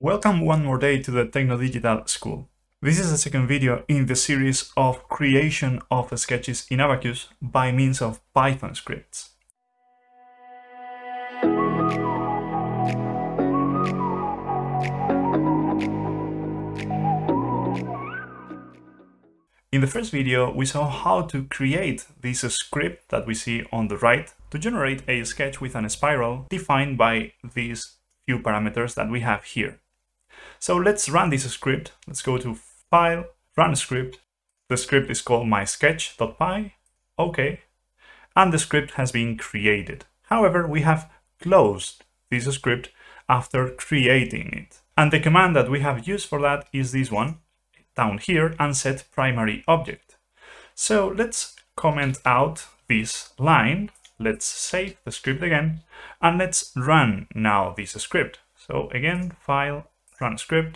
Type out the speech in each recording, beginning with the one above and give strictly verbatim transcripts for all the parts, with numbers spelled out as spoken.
Welcome one more day to the Techno-Digital School. This is the second video in the series of creation of sketches in Abaqus by means of Python scripts. In the first video, we saw how to create this script that we see on the right to generate a sketch with a spiral defined by these few parameters that we have here. So let's run this script. Let's go to File, Run Script. The script is called mysketch.py. OK. And the script has been created. However, we have closed this script after creating it. And the command that we have used for that is this one down here, and set primary object. So let's comment out this line. Let's save the script again, and let's run now this script. So again, File, Run Script,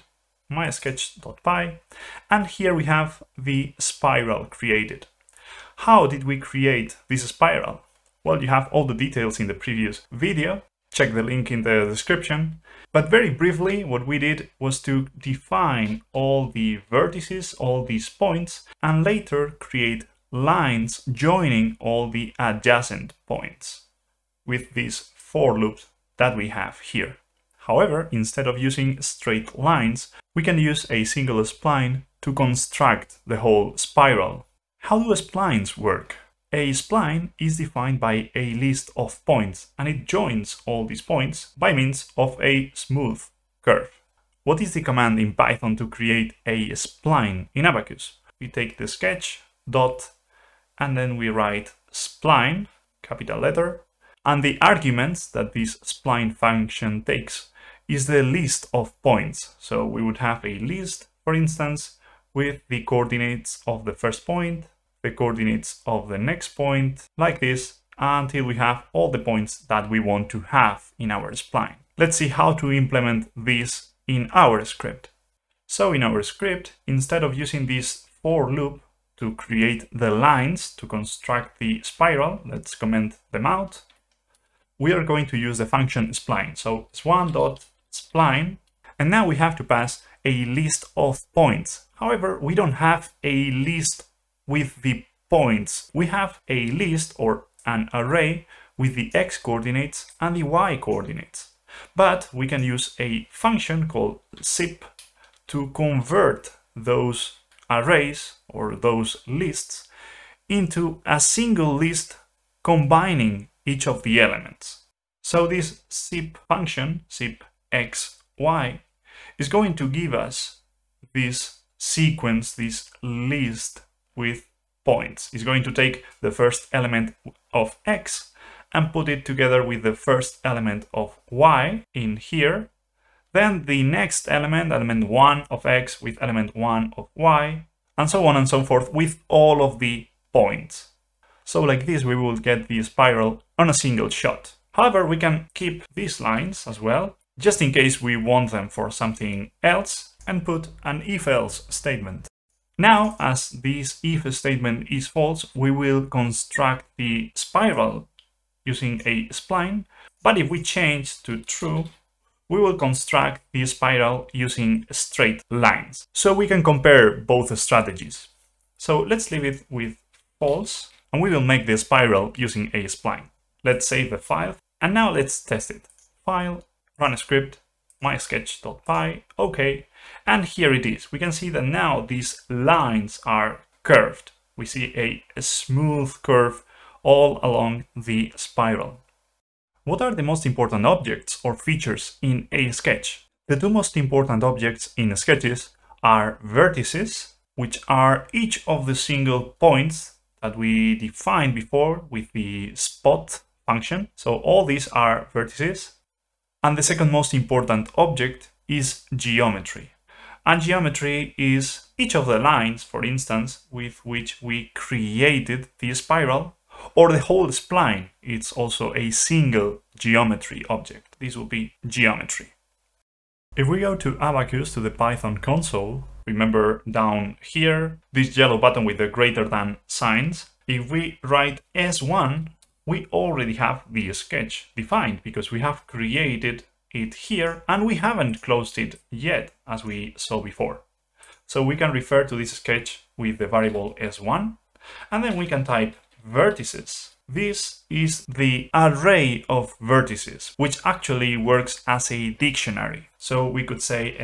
mysketch.py, and here we have the spiral created. How did we create this spiral? Well, you have all the details in the previous video. Check the link in the description. But very briefly, what we did was to define all the vertices, all these points, and later create lines joining all the adjacent points with these for loops that we have here. However, instead of using straight lines, we can use a single spline to construct the whole spiral. How do splines work? A spline is defined by a list of points, and it joins all these points by means of a smooth curve. What is the command in Python to create a spline in Abaqus? We take the sketch dot, and then we write spline, capital letter, and the arguments that this spline function takes is the list of points. So we would have a list, for instance, with the coordinates of the first point, the coordinates of the next point, like this, until we have all the points that we want to have in our spline. Let's see how to implement this in our script. So in our script, instead of using this for loop to create the lines to construct the spiral, let's comment them out. We are going to use the function spline. So swan.spline, and now we have to pass a list of points. However, we don't have a list with the points. We have a list or an array with the x coordinates and the y coordinates. But we can use a function called zip to convert those arrays or those lists into a single list combining each of the elements. So this zip function, zip x, y, is going to give us this sequence, this list with points. It's going to take the first element of x and put it together with the first element of y in here. Then the next element, element one of x with element one of y, and so on and so forth with all of the points. So like this, we will get the spiral on a single shot. However, we can keep these lines as well, just in case we want them for something else, and put an if-else statement. Now, as this if statement is false, we will construct the spiral using a spline, but if we change to true, we will construct the spiral using straight lines. So we can compare both strategies. So let's leave it with false, and we will make the spiral using a spline. Let's save the file, and now let's test it. File, run a script, mysketch.py, OK, and here it is. We can see that now these lines are curved. We see a, a smooth curve all along the spiral. What are the most important objects or features in a sketch? The two most important objects in sketches are vertices, which are each of the single points that we defined before with the spot function. So all these are vertices. And the second most important object is geometry. And geometry is each of the lines, for instance, with which we created the spiral, or the whole spline. It's also a single geometry object. This will be geometry. If we go to Abaqus, to the Python console, remember down here, this yellow button with the greater than signs, if we write S one, we already have the sketch defined because we have created it here, and we haven't closed it yet, as we saw before. So we can refer to this sketch with the variable S one, and then we can type vertices. This is the array of vertices, which actually works as a dictionary. So we could say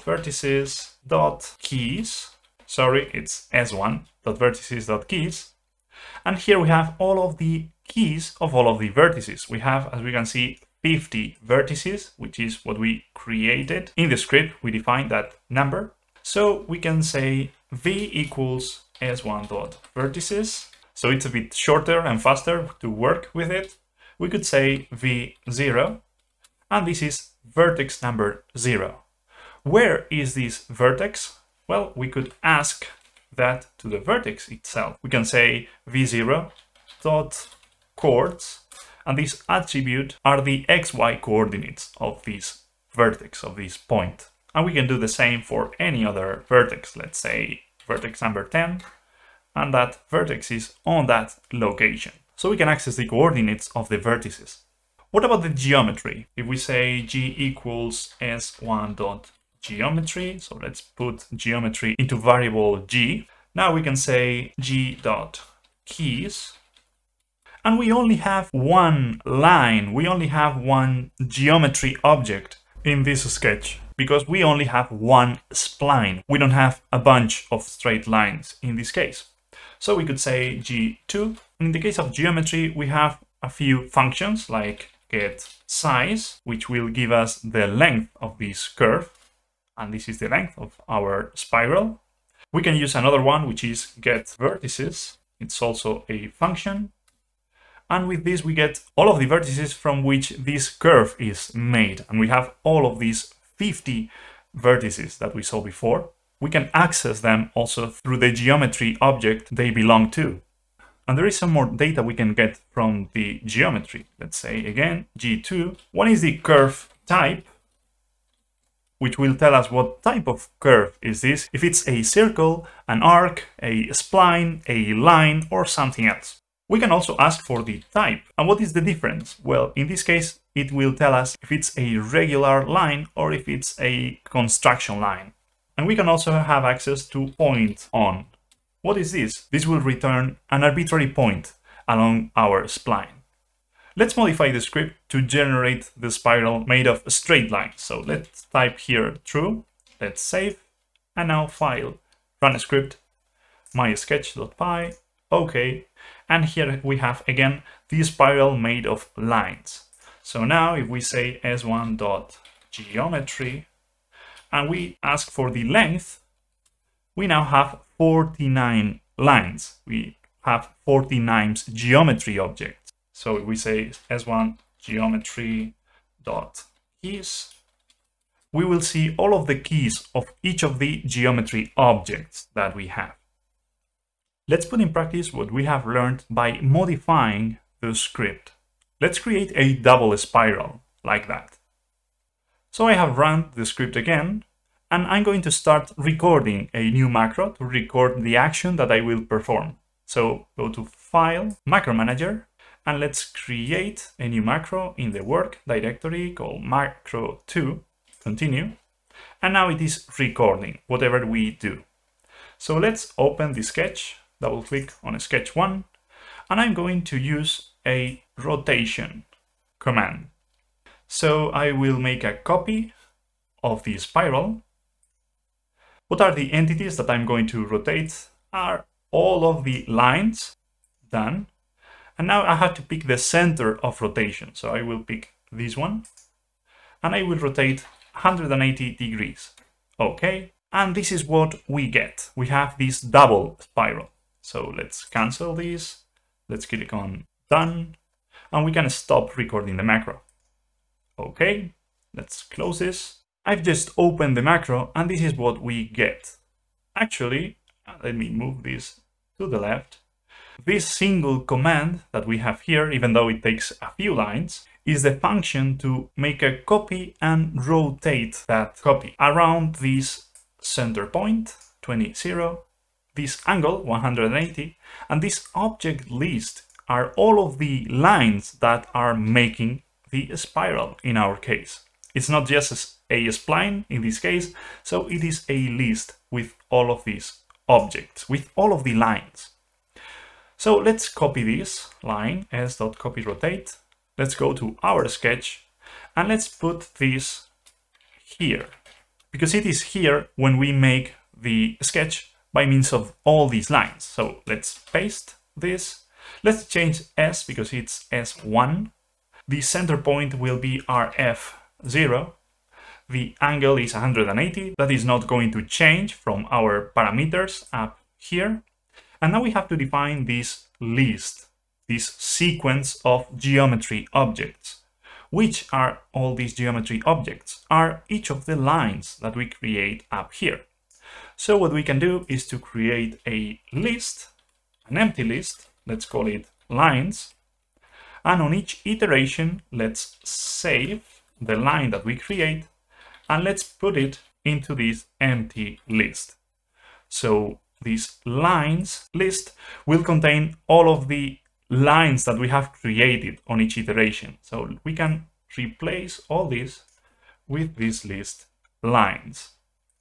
s.vertices.keys. Sorry, it's S one.vertices.keys. And here we have all of the keys of all of the vertices. We have, as we can see, fifty vertices, which is what we created. In the script, we define that number. So we can say v equals s one.vertices. So it's a bit shorter and faster to work with it. We could say v zero, and this is vertex number zero. Where is this vertex? Well, we could ask that to the vertex itself. We can say v zero dot coords, and this attribute are the xy coordinates of this vertex, of this point. And we can do the same for any other vertex. Let's say vertex number ten, and that vertex is on that location. So we can access the coordinates of the vertices. What about the geometry? If we say g equals s one dot geometry, so let's put geometry into variable g. Now we can say g dot keys, and we only have one line, we only have one geometry object in this sketch, because we only have one spline. We don't have a bunch of straight lines in this case. So we could say g two. In the case of geometry, we have a few functions like get size, which will give us the length of this curve, and this is the length of our spiral. We can use another one, which is get vertices. It's also a function. And with this, we get all of the vertices from which this curve is made. And we have all of these fifty vertices that we saw before. We can access them also through the geometry object they belong to. And there is some more data we can get from the geometry. Let's say again, g two. One is the curve type, which will tell us what type of curve is this, if it's a circle, an arc, a spline, a line, or something else. We can also ask for the type. And what is the difference? Well, in this case, it will tell us if it's a regular line or if it's a construction line. And we can also have access to point on. What is this? This will return an arbitrary point along our spline. Let's modify the script to generate the spiral made of straight lines. So let's type here true, let's save, and now file, run a script, mysketch.py, okay, and here we have again the spiral made of lines. So now if we say s one.geometry and we ask for the length, we now have forty-nine lines. We have forty-nine geometry objects. So if we say s one geometry dot keys, we will see all of the keys of each of the geometry objects that we have. Let's put in practice what we have learned by modifying the script. Let's create a double spiral like that. So I have run the script again, and I'm going to start recording a new macro to record the action that I will perform. So go to File, Macro Manager, and let's create a new macro in the work directory called macro two, continue, and now it is recording whatever we do. So let's open the sketch, double click on sketch one, and I'm going to use a rotation command. So I will make a copy of the spiral. What are the entities that I'm going to rotate? Are all of the lines, done. And now I have to pick the center of rotation. So I will pick this one and I will rotate one hundred eighty degrees. Okay. And this is what we get. We have this double spiral. So let's cancel this. Let's click on done and we can stop recording the macro. Okay. Let's close this. I've just opened the macro and this is what we get. Actually, let me move this to the left. This single command that we have here, even though it takes a few lines, is the function to make a copy and rotate that copy around this center point, twenty, zero, this angle, one hundred eighty, and this object list are all of the lines that are making the spiral in our case. It's not just a spline in this case, so it is a list with all of these objects, with all of the lines. So let's copy this line, s.copyRotate. Let's go to our sketch and let's put this here, because it is here when we make the sketch by means of all these lines. So let's paste this. Let's change S because it's S one. The center point will be R F zero. The angle is one hundred eighty. That is not going to change from our parameters up here. And now we have to define this list, this sequence of geometry objects. Which are all these geometry objects? Are each of the lines that we create up here. So what we can do is to create a list, an empty list, let's call it lines. And on each iteration, let's save the line that we create and let's put it into this empty list. So this lines list will contain all of the lines that we have created on each iteration. So we can replace all this with this list lines.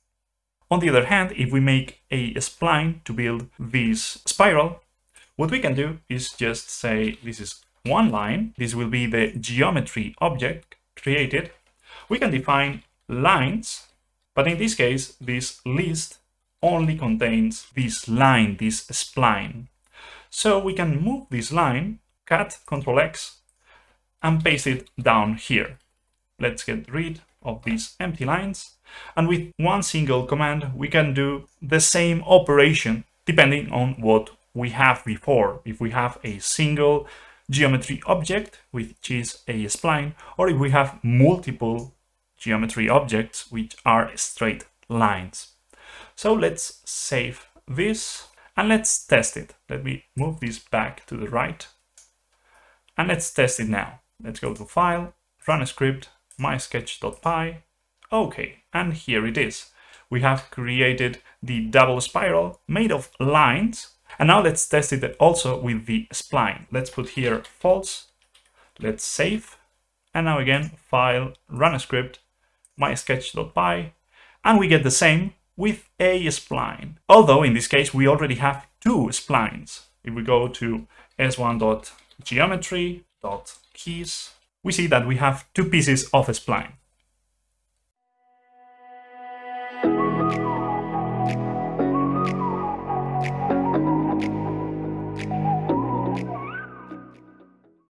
On the other hand, if we make a spline to build this spiral, what we can do is just say this is one line. This will be the geometry object created. We can define lines, but in this case, this list only contains this line, this spline. So we can move this line, cut, control X, and paste it down here. Let's get rid of these empty lines. And with one single command, we can do the same operation depending on what we have before. If we have a single geometry object, which is a spline, or if we have multiple geometry objects, which are straight lines. So let's save this and let's test it. Let me move this back to the right and let's test it now. Let's go to File, Run a Script, mysketch.py. Okay, and here it is. We have created the double spiral made of lines. And now let's test it also with the spline. Let's put here false. Let's save. And now again, File, Run a Script, mysketch.py. And we get the same with a spline. Although in this case, we already have two splines. If we go to s one.geometry.keys, we see that we have two pieces of a spline.